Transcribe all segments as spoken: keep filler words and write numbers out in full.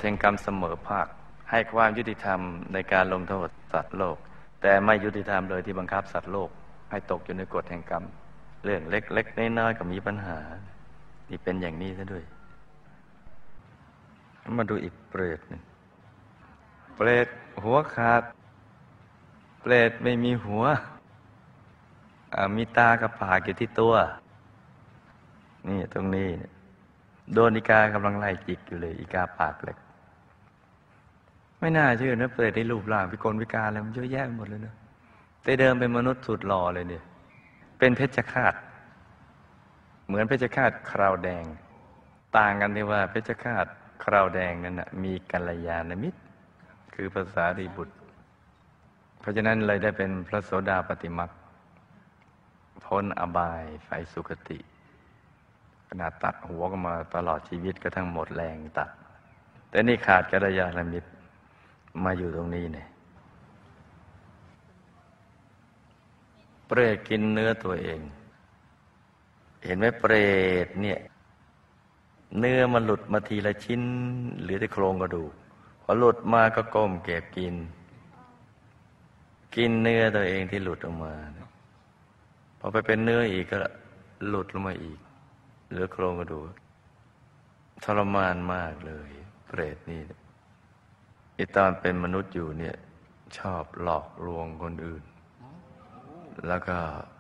แห่งกรรมเสมอภาคให้ความยุติธรรมในการลงโทษสัตว์โลกแต่ไม่ยุติธรรมโดยที่บังคับสัตว์โลกให้ตกอยู่ในกฎแห่งกรรมเรื่องเล็กๆน้อยๆก็มีปัญหานี่เป็นอย่างนี้ซะด้วยมาดูอีกเปรตหนึ่งเปรตหัวขาดเปรตไม่มีหัวมีตากับปากอยู่ที่ตัวนี่ตรงนี้โดนอีกากำลังไล่จิกอยู่เลยอีกาปากเล็กไม่น่าเชื่อนะเปรตในรูปร่างพิกลพิการอะไรมันเยอะแยะหมดเลยนะแต่เดิมเป็นมนุษย์สุดหล่อเลยเนี่ยเป็นเพชฌฆาตเหมือนเพชฌฆาตคราวแดงต่างกันที่ว่าเพชฌฆาตคราวแดงนั้นนะมีกัลยาณมิตรคือพระสารีบุตรเพราะฉะนั้นเลยได้เป็นพระโสดาปัตติมรรคพ้นอบายไฟสุคติขนาดตัดหัวก็มาตลอดชีวิตก็ทั้งหมดแรงตัดแต่นี่ขาดกัลยาณมิตรมาอยู่ตรงนี้เนี่ยเปรตกินเนื้อตัวเองเห็นไหมเปรตเนี่ยเนื้อมันหลุดมาทีละชิ้นหรือแต่โครงกระดูกพอหลุดมาก็ก้มเก็บกินกินเนื้อตัวเองที่หลุดออกมาพอไปเป็นเนื้ออีกก็หลุดลงมาอีกเหลือโครงกระดูกทรมานมากเลยเปรตนี่ไอ้ตอนเป็นมนุษย์อยู่เนี่ยชอบหลอกลวงคนอื่นแล้วก็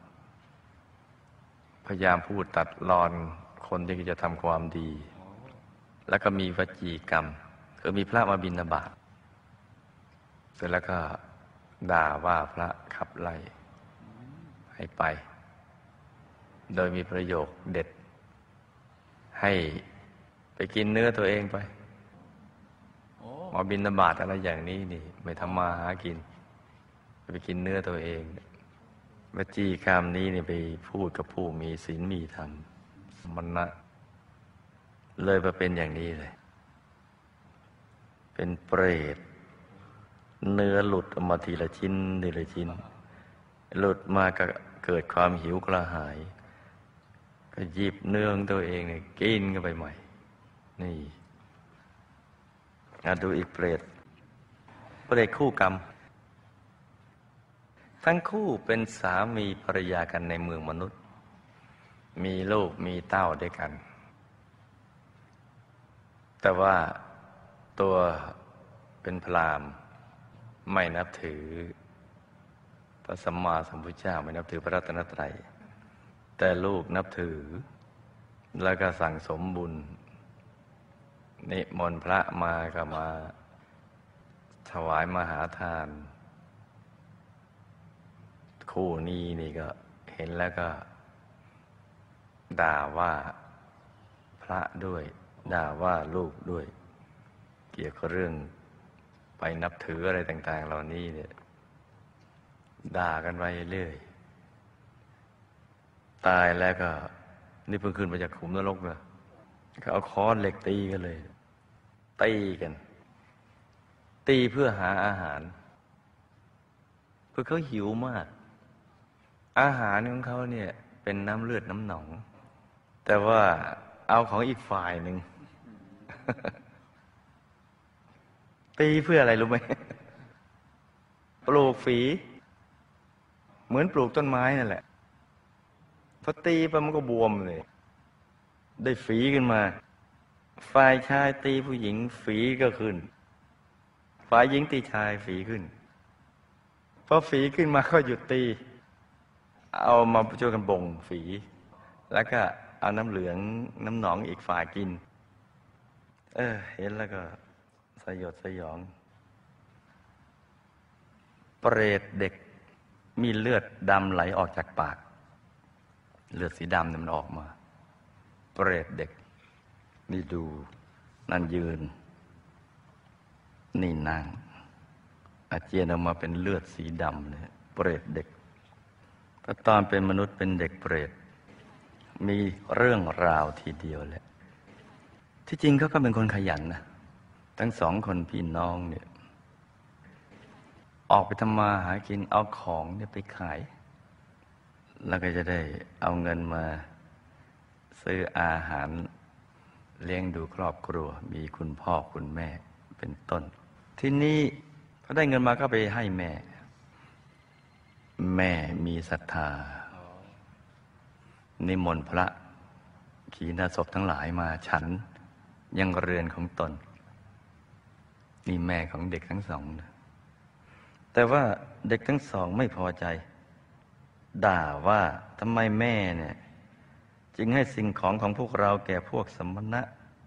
พยายามพูดตัดรอนคนที่จะทำความดีแล้วก็มีวจีกรรมคือมีพระมาบิณฑบาตเสร็จแล้วก็ด่าว่าพระขับไล่ให้ไปโดยมีประโยคเด็ดให้ไปกินเนื้อตัวเองไปมาบิณฑบาตอะไรอย่างนี้นี่ไม่ทำมาหากินไปกินเนื้อตัวเองวจีกรรมนี้นี่ไปพูดกับผู้มีศีลมีธรรมมันนะเลยมาเป็นอย่างนี้เลยเป็นเปรตเนื้อหลุดออกมาทีละชิ้นทีละชิ้นหลุดมาก็เกิดความหิวกระหายก็หยิบเนื้อของตัวเองเนี่ยกินเข้าไปใหม่นี่มาดูอีกเปรตเปรตคู่กรรมทั้งคู่เป็นสามีภรรยากันในเมืองมนุษย์มีลูกมีเต้าด้วยกันแต่ว่าตัวเป็นพราหมณ์ไม่นับถือพระสัมมาสัมพุทธเจ้าไม่นับถือพระรัตนตรัยแต่ลูกนับถือแล้วก็สั่งสมบุญนิมนต์พระมาก็มาถวายมหาทานคู่นี้นี่ก็เห็นแล้วก็ด่าว่าพระด้วยด่าว่าลูกด้วยเกี่ยวกับเรื่องไปนับถืออะไรต่างๆเหล่านี้เนี่ยด่ากันไปเรื่อยตายแล้วก็นี่เพิ่งขึ้นมาจากขุมนรกเลยก็เอาค้อนเหล็กตีกันเลยตีกันตีเพื่อหาอาหารเพื่อเขาหิวมากอาหารของเขาเนี่ยเป็นน้ำเลือดน้ำหนองแต่ว่าเอาของอีกฝ่ายหนึ่ง ตีเพื่ออะไรรู้ไหม ปลูกฝีเหมือนปลูกต้นไม้นั่นแหละพอตีไปมันก็บวมเลยได้ฝีขึ้นมาฝ่ายชายตีผู้หญิงฝีก็ขึ้นฝ่ายหญิงตีชายฝีขึ้นพอฝีขึ้นมาก็หยุดตีเอามาช่วยกันบ่งฝีแล้วก็เอาน้ำเหลืองน้ำหนองอีกฝ่ายกินเออเห็นแล้วก็สยดสยองเปรตเด็กมีเลือดดำไหลออกจากปากเลือดสีดำเนี่ยมันออกมาเปรตเด็กนี่ดูนั่นยืนนี่นั่งอาเจียนออกมาเป็นเลือดสีดำเลยเปรตเด็กพอตอนเป็นมนุษย์เป็นเด็กเปรตมีเรื่องราวทีเดียวแหละที่จริงเขาก็เป็นคนขยันนะทั้งสองคนพี่น้องเนี่ยออกไปทำมาหากินเอาของเนี่ยไปขายแล้วก็จะได้เอาเงินมาซื้ออาหารเลี้ยงดูครอบครัวมีคุณพ่อคุณแม่เป็นต้นที่นี้เขาได้เงินมาก็ไปให้แม่แม่มีศรัทธานิมนต์พระขีณาสพทั้งหลายมาฉันยังเรือนของตนนี่แม่ของเด็กทั้งสองนะแต่ว่าเด็กทั้งสองไม่พอใจด่าว่าทำไมแม่เนี่ยจึงให้สิ่งของของพวกเราแก่พวกสมณะ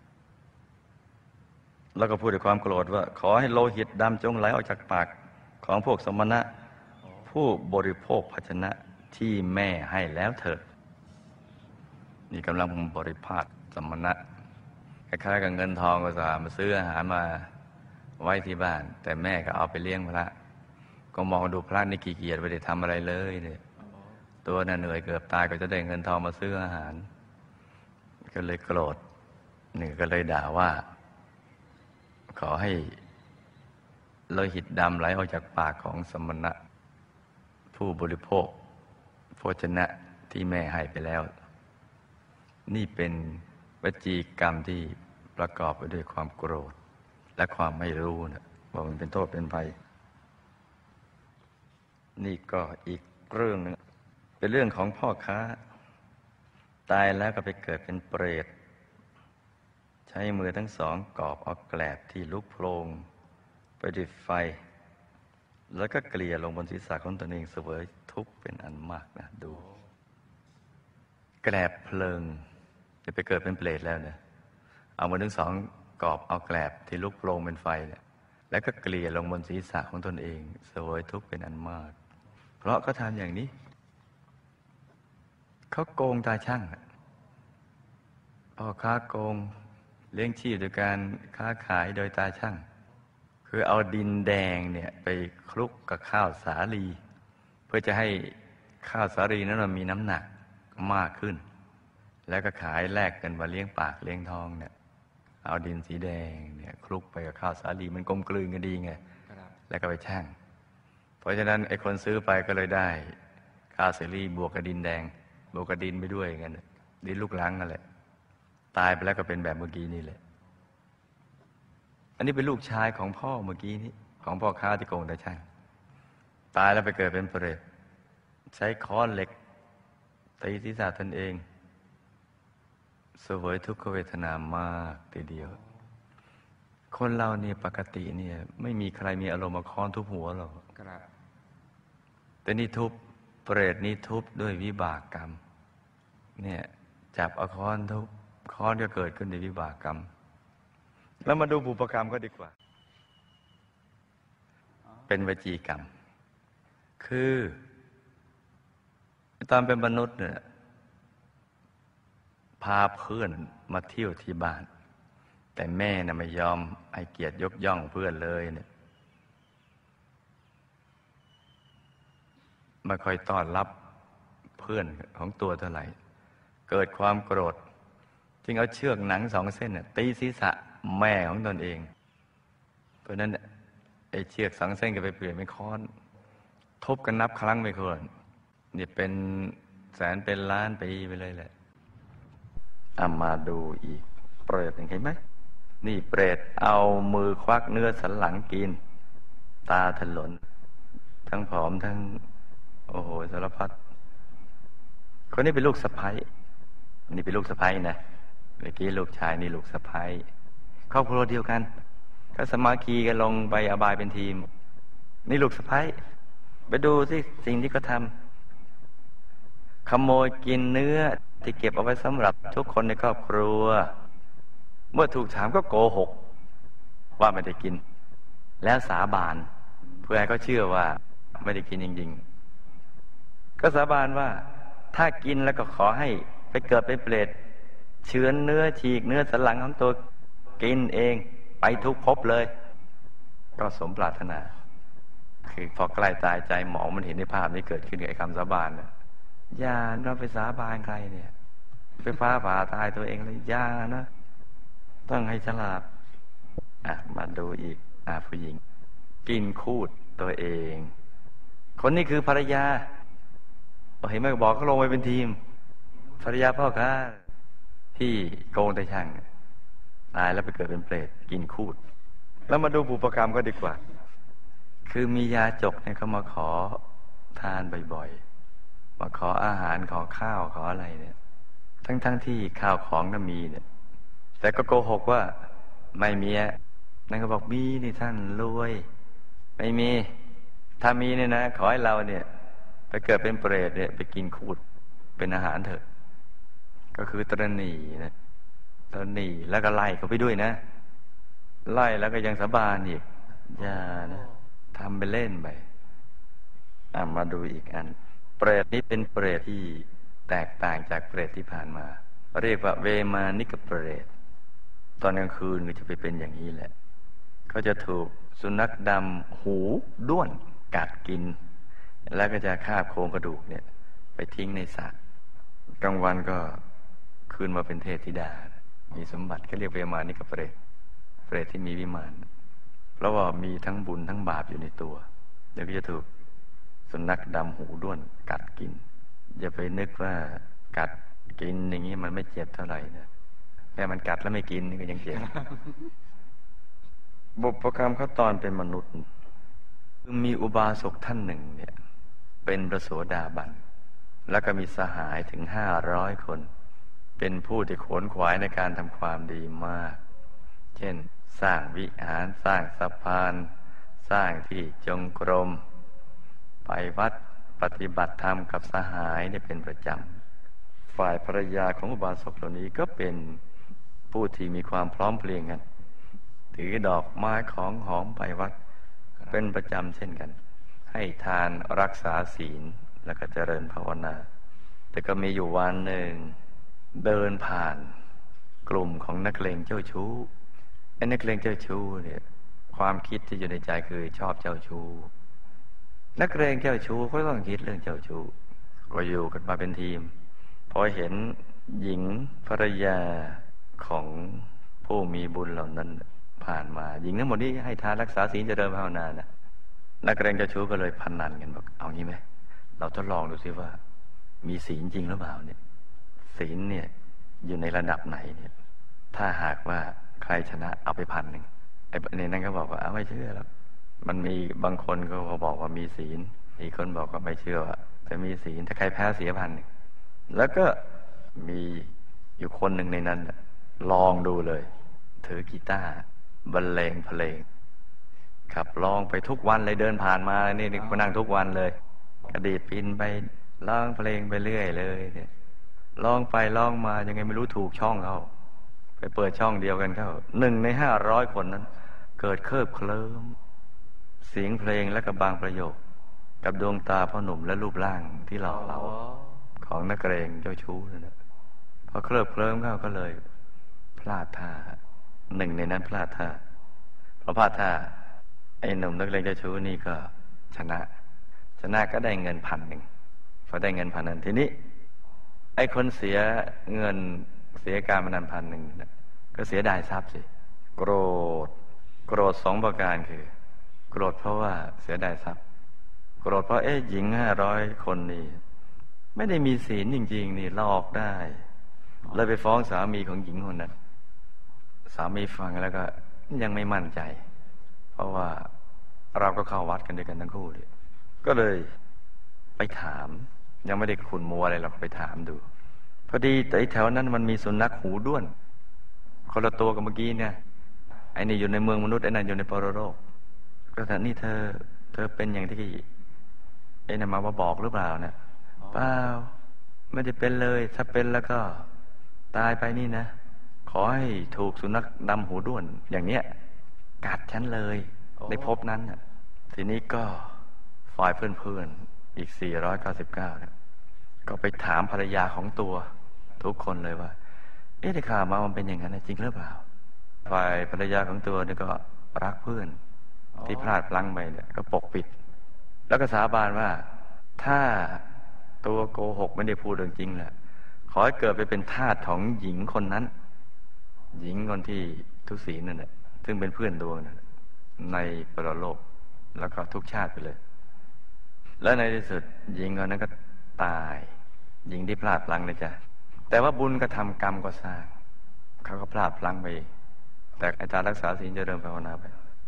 แล้วก็พูดด้วยความโกรธว่าขอให้โลหิตดำจงไหลออกจากปากของพวกสมณะผู้บริโภคภาชนะที่แม่ให้แล้วเถิดนี่กำลังบริภาคสมณะคล้ายๆกับเงินทองก็สามารถมาซื้ออาหารมาไว้ที่บ้านแต่แม่ก็เอาไปเลี้ยงพระก็มองดูพระนี่ขี้เกียจไม่ได้ทำอะไรเลยเนี่ยตัวน่ะเหนื่อยเกือบตายก็จะได้เงินทองมาซื้ออาหารก็เลยโกรธนี่ก็เลยด่าว่าขอให้โลหิตดำไหลออกจากปากของสมณะผู้บริโภคโภชนะที่แม่ให้ไปแล้วนี่เป็นวจีกรรมที่ประกอบไปด้วยความโกรธและความไม่รู้นะว่ามันเป็นโทษเป็นภัยนี่ก็อีกเรื่องหนึ่งเป็นเรื่องของพ่อค้าตายแล้วก็ไปเกิดเป็นเปรตใช้มือทั้งสองกอบเอาแกลบที่ลุกโพลงไปด้วยไฟแล้วก็เกลี่ยลงบนศีรษะของตนเองเสวยทุกข์เป็นอันมากนะดูแกลบเพลิงจะไปเกิดเป็นเปรตแล้วเนี่ยเอามือทั้งสองกอบเอาแกลบที่ลุกโพลงเป็นไฟเนี่ยแล้วก็เกลี่ยลงบนศีรษะของตนเองเสวยทุกข์เป็นอันมากเพราะเขาทำอย่างนี้เขาโกงตาช่างพ่อค้าโกงเลี้ยงชีพโดยการค้าขายโดยตาช่างคือเอาดินแดงเนี่ยไปคลุกกับข้าวสาลีเพื่อจะให้ข้าวสาลีนั้นมันมีน้ำหนักมากขึ้นแล้วก็ขายแลกกันมาเลี้ยงปากเลี้ยงท้องเนี่ยเอาดินสีแดงเนี่ยคลุกไปกับข้าวสาลีมันกลมกลืนกันดีไงแล้วก็ไปช่างเพราะฉะนั้นไอ้คนซื้อไปก็เลยได้ข้าวสาลีบวกกับดินแดงบวกกับดินไปด้วยอย่างนั้นดินลูกลังนั่นแหละตายไปแล้วก็เป็นแบบเมื่อกี้นี่แหละอันนี้เป็นลูกชายของพ่อเมื่อกี้นี้ของพ่อค้าที่โกงตาช่างตายแล้วไปเกิดเป็นเปรตใช้ค้อนเหล็กตีศีรษะตนเองเสวยทุกขเวทนามากทีเดียวคนเราเนี่ยปกติเนี่ยไม่มีใครมีอารมณ์มาค้อนทุบหัวหรอกแต่นี่ทุบเปรตนี่ทุบด้วยวิบากกรรมเนี่ยจับเอาค้อนทุบค้อนก็เกิดขึ้นในวิบากกรรมแล้วมาดูบุพกรรมก็ดีกว่าเป็นวจีกรรมคือตอนเป็นมนุษย์เนี่ยพาเพื่อนมาเที่ยวที่บ้านแต่แม่น่ะไม่ยอมให้เกียรติยกย่องเพื่อนเลยเนี่ยไม่ค่อยต้อนรับเพื่อนของตัวเท่าไหร่เกิดความโกรธจึงเอาเชือกหนังสองเส้นน่ะตีศีรษะแม่ของตนเองเพราะนั้นไอ้เชือกสองเส้นก็ไปเปลี่ยนเป็นค้อนทุบกันนับครั้งไม่ถ้วนนี่เป็นแสนเป็นล้านปีไปเลยแหละเอามาดูอีกเปรตเห็นไหมนี่เปรตเอามือควักเนื้อสันหลังกินตาถลนทั้งผอมทั้งโอ้โหสารพัดคนนี้เป็นลูกสะใภ้นี่เป็นลูกสะใภ้นะเมื่อกี้ลูกชายนี่ลูกสะใภ้ครอบครัวเดียวกันก็สมาคีกันลงไปอบายเป็นทีมนี่ลูกสะใภ้ไปดูสิสิ่งที่เขาทำขโมยกินเนื้อที่เก็บเอาไว้สำหรับทุกคนในครอบครัวเมื่อถูกถามก็โกหกว่าไม่ได้กินแล้วสาบานเพื่อให้เขาเชื่อว่าไม่ได้กินจริงๆก็สาบานว่าถ้ากินแล้วก็ขอให้ไปเกิดเป็นเปรตเฉือนเนื้อฉีกเนื้อสันหลังของตัวกินเองไปทุกภพเลยก็สมปรารถนาคือพอใกล้ตายใจหมอมันเห็นในภาพนี้เกิดขึ้นกับไอ้คำสาบานเนี่ยอย่าเราไปสาบานใครเนี่ยไปฟ้าผ่าตายตัวเองเลยอย่านะต้องให้ฉลาดอ่ะมาดูอีกอ่ะผู้หญิงกินคูดตัวเองคนนี้คือภรรยาเห็นไหมบอกเขาลงไปเป็นทีมภรรยาพ่อค้าที่โกงตาช่างตายแล้วไปเกิดเป็นเปรตกินคูดแล้วมาดูบุพกรรมก็ดีกว่าคือมียาจกเนี่ยเขามาขอทานบ่อยๆมาขออาหารขอข้าวขออะไรเนี่ยทั้งๆ ท, ที่ข้าวของน่ะมีเนี่ยแต่ก็โกหกว่าไม่มีนั่นก็บอกมีนี่ท่านรวยไม่มีถ้ามีเนี่ยนะขอให้เราเนี่ยไปเกิดเป็นเปรตเนี่ยไปกินคูดเป็นอาหารเถอะก็คือตระหนี่นะตระหนี่แล้วก็ไล่เขาไปด้วยนะไล่แล้วก็ยังสาบานอีกอย่านะทำไปเล่นไปอ่ะมาดูอีกอันเปรตนี้เป็นเปรตที่แตกต่างจากเปรตที่ผ่านมาเรียกว่าเวมานิกเปรตตอนกลางคืนก็จะไปเป็นอย่างนี้แหละเขาจะถูกสุนัขดำหูด้วนกัดกินแล้วก็จะคาบโครงกระดูกเนี่ยไปทิ้งในสระกลางวันก็คืนมาเป็นเทพธิดามีสมบัติเขาเรียกเวมานิกเปรตเปรตที่มีวิมานเพราะว่ามีทั้งบุญทั้งบาปอยู่ในตัวเดี๋ยวก็จะถูกสุนัขดำหูด้วนกัดกินอย่าไปนึกว่ากัดกินอย่างนี้มันไม่เจ็บเท่าไหร่นะแต่มันกัดแล้วไม่กินนี่ก็ยังเจ็บ บุพกรรมเขาตอนเป็นมนุษย์มีอุบาสกท่านหนึ่งเนี่ยเป็นพระโสดาบันแล้วก็มีสหายถึงห้าร้อยคนเป็นผู้ที่ขวนขวายในการทำความดีมากเช่นสร้างวิหารสร้างสะพานสร้างที่จงกรมไปวัดปฏิบัติธรรมกับสหายเนี่ยเป็นประจำฝ่ายภรรยาของอุบาสกเหล่านี้ก็เป็นผู้ที่มีความพร้อมเพรียงกันถือดอกไม้ของหอมไปวัดเป็นประจำเช่นกันให้ทานรักษาศีลแล้วก็เจริญภาวนาแต่ก็มีอยู่วันหนึ่งเดินผ่านกลุ่มของนักเลงเจ้าชู้ไอ้นักเลงเจ้าชู้เนี่ยความคิดที่อยู่ในใจคือชอบเจ้าชู้นักเลงเจ้าชู้ก็ต้องคิดเรื่องเจ้าชู้ก็อยู่กันมาเป็นทีมพอเห็นหญิงภรรยาของผู้มีบุญเหล่านั้นผ่านมาหญิงทั้งหมดนี้ให้ทานรักษาศีลเจริญภาวนานะนักเลงเจ้าชู้ก็เลยพนันกันบอกเอางี้ไหมเราทดลองดูซิว่ามีศีลจริงหรือเปล่าเนี่ยศีลเนี่ยอยู่ในระดับไหนเนี่ยถ้าหากว่าใครชนะเอาไปพันหนึ่งไอ้ในนั้นก็บอกว่าเอาไม่เชื่อแล้วมันมีบางคนก็บอกว่ามีศีลอีกคนบอกว่าไม่เชื่อว่าจะมีศีลถ้าใครแพ้เสียพันหนึ่งแล้วก็มีอยู่คนหนึ่งในนั้นลองดูเลยถือกีตาร์บรรเลงเพลงขับร้องไปทุกวันเลยเดินผ่านมานี่นี่ก็นั่งทุกวันเลยกระดีดปินไปร้องเพลงไปเรื่อยเลยเนี่ยร้องไปร้องมายังไงไม่รู้ถูกช่องเขาไปเปิดช่องเดียวกันเข้าหนึ่งในห้าร้อยคนนั้นเกิดเคลิบเคลิ้มเสียงเพลงและกับบางประโยคกับดวงตาพ่อหนุ่มและรูปร่างที่หล่อเหลาของนักเลงเจ้าชู้นั่นนะพอเคลิบเคลิ้มเข้าก็เลยพลาดท่าหนึ่งในนั้นพลาดท่าพอพลาดท่าไอ้หนุ่มนักเลงเจ้าชู้นี่ก็ชนะชนะก็ได้เงินพันหนึ่งพอได้เงินพันนั้นทีนี้ไอ้คนเสียเงินเสียการพนันพันหนึ่งก็เสียดายทรัพย์สิโกรธโกรธสองประการคือโกรธเพราะว่าเสียดายทรัพย์โกรธเพราะเอ๊ะหญิงห้าร้อยคนนี่ไม่ได้มีศีลจริงๆนี่หลอกได้เลยไปฟ้องสามีของหญิงคนนั้นสามีฟังแล้วก็ยังไม่มั่นใจเพราะว่าเราก็เข้าวัดกันด้วยกันทั้งคู่เลยก็เลยไปถามยังไม่ได้ขุนมัวอะไรเราก็ไปถามดูพอดีแต่แถวนั้นมันมีสุนัขหูด้วนคนละตัวกับเมื่อกี้เนี่ยไอ้นี่อยู่ในเมืองมนุษย์ไอ้นั่นอยู่ในปรโลกก็ถามนี่เธอเธอเป็นอย่างที่ไอ้นั่นมาบอกหรือเปล่าเนี่ยเปล่าไม่ได้เป็นเลยถ้าเป็นแล้วก็ตายไปนี่นะขอให้ถูกสุนัขดำหูด้วนอย่างเนี้ยกัดฉันเลยในภพนั้นทีนี้ก็ฝ่ายเพื่อนๆอีกสี่ร้อยเก้าสิบเก้าเนี่ยก็ไปถามภรรยาของตัวทุกคนเลยว่าเอ๊ะได้ข่าวมามันเป็นอย่างนั้นจริงหรือเปล่าฝ่ายภรรยาของตัวเนี่ยก็รักเพื่อนที่พลาดพลั้งไปเนี่ยก็ปกปิดแล้วก็สาบานว่าถ้าตัวโกหกไม่ได้พูดเรื่องจริงแหละขอให้เกิดไปเป็นทาสของหญิงคนนั้นหญิงคนที่ทุศีลนั่นแหละซึ่งเป็นเพื่อนดวงนั่นในปรโลกแล้วก็ทุกชาติไปเลยแล้วในที่สุดหญิงคนนั้นก็ตายหญิงที่พลาดพลั้งนะจ๊ะแต่ว่าบุญกระทำกรรมก็สร้างเขาก็พลาดพลั้งไปแต่อาจารย์รักษาศีลเจริญภาวนาไป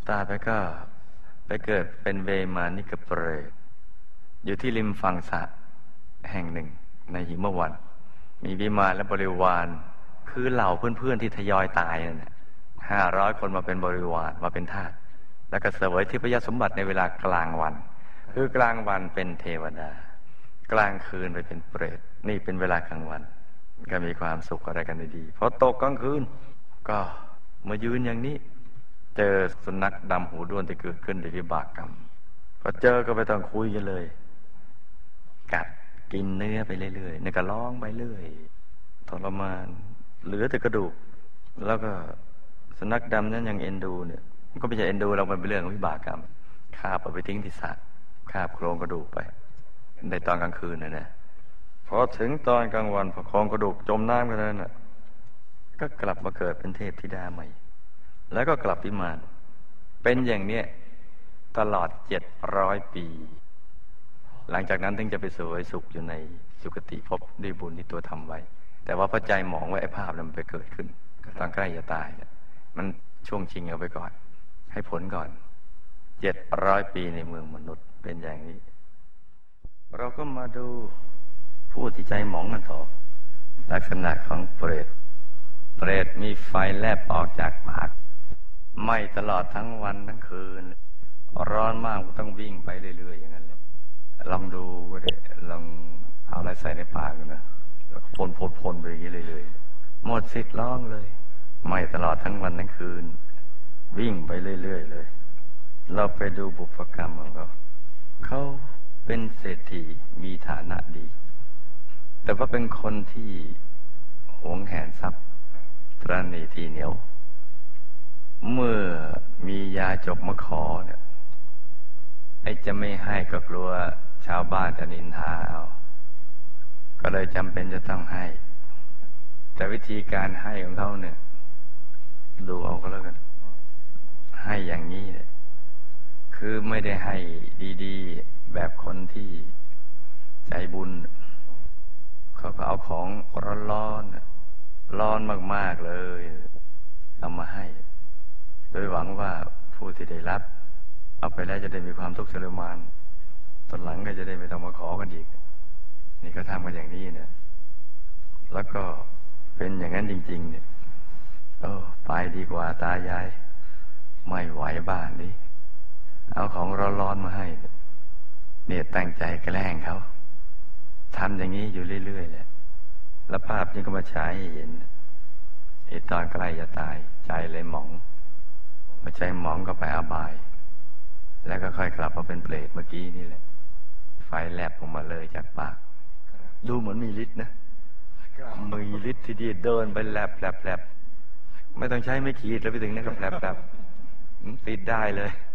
ตายไปก็ไปเกิดเป็นเวมานิกเปรตอยู่ที่ริมฝั่งสระแห่งหนึ่งในหิมวันมีวิมานและบริวารคือเหล่าเพื่อนๆที่ทยอยตายนั่นแหละห้าร้อยคนมาเป็นบริวารมาเป็นทาสแล้วก็เสวยทิพยสมบัติในเวลากลางวันคือกลางวันเป็นเทวดากลางคืนไปเป็นเปรตนี่เป็นเวลากลางวันก็มีความสุขอะไรกันดีพอตกกลางคืนก็มายืนอย่างนี้เจอสุนัขดำหูด้วนที่เกิดขึ้นในวิบากกรรมพอเจอก็ไปต้องคุยกันเลยกัดกินเนื้อไปเรื่อยๆนี่ก็ร้องไปเรื่อยทรมานเหลือแต่กระดูกแล้วก็สุนัขดำนั้นยังเอ็นดูเนี่ยมันก็ไม่ใช่เอ็นดูเรามันเป็นเรื่องของวิบากกรรมคาบเอาไปทิ้งที่สระคาบโครงกระดูกไปในตอนกลางคืนนะนะพอถึงตอนกลางวันพอโครงกระดูกจมน้ำกันแล้วน่ะก็กลับมาเกิดเป็นเทพธิดาใหม่แล้วก็กลับวิมานเป็นอย่างเนี้ยตลอดเจ็ดร้อยปีหลังจากนั้นถึงจะไปสวยสุขอยู่ในสุคติภพด้วยบุญที่ตัวทำไว้แต่ว่าพระใจมองว่าไอ้ภาพนั้นมันไปเกิดขึ้นตอนใกล้จะตายเนี่ยมันช่วงชิงเอาไปก่อนให้ผลก่อนเจ็ดร้อยปีในเมืองมนุษย์เป็นอย่างนี้เราก็มาดูผู้ที่ใจหมองกันต่อลักษณะของเปรตเปรตมีไฟแลบออกจากปากไหม้ตลอดทั้งวันทั้งคืนร้อนมากก็ต้องวิ่งไปเรื่อยๆอย่างนั้นเลยลองดูเลยลองเอาอะไรใส่ในปากนะแล้วก็พ่นพ่นพ่นไปอย่างนี้เรื่อยๆหมดสิทธิ์ร้องเลยไหม้ตลอดทั้งวันทั้งคืนวิ่งไปเรื่อยๆเลยเราไปดูบุพกรรมของเขาเขาเป็นเศรษฐีมีฐานะดีแต่ว่าเป็นคนที่หวงแหนทรัพย์ตระหนี่ทีเหนียวเมื่อมียาจกมาขอเนี่ยไอ้จะไม่ให้ก็กลัวชาวบ้านจะนินทาเอาก็เลยจำเป็นจะต้องให้แต่วิธีการให้ของเขาเนี่ยดูเอาก็แล้วกันให้อย่างนี้เนี่ยคือไม่ได้ให้ดีๆแบบคนที่ใจบุญเขาก็เอาของร้อนๆร้อนมากๆเลยเอามาให้โดยหวังว่าผู้ที่ได้รับเอาไปแล้วจะได้มีความทุกข์ทรมานตอนหลังก็จะได้ไม่ต้องมาขอกันอีกนี่ก็ทำกันอย่างนี้เนี่ยแล้วก็เป็นอย่างนั้นจริงๆเนี่ยเออไปดีกว่าตายายไม่ไหวบ้านนี้เอาของร้อนๆมาให้เนี่ยตั้งใจแกล้งเขาทำอย่างนี้อยู่เรื่อยๆแหละแล้วภาพนี้ก็มาฉายให้เห็นไอ้ตอนใกล้จะตายใจเลยหมองมาใจหมองก็ไปอบายแล้วก็ค่อยกลับมาเป็นเปรตเมื่อกี้นี่แหละไฟแลบออกมาเลยจากปากดูเหมือนมีฤทธิ์นะมีฤทธิ์ที่ดีเดินไปแลบแลบแลบไม่ต้องใช้ไม่ขีดแล้วไปถึงนั่นก็แลบแลบติดได้เลย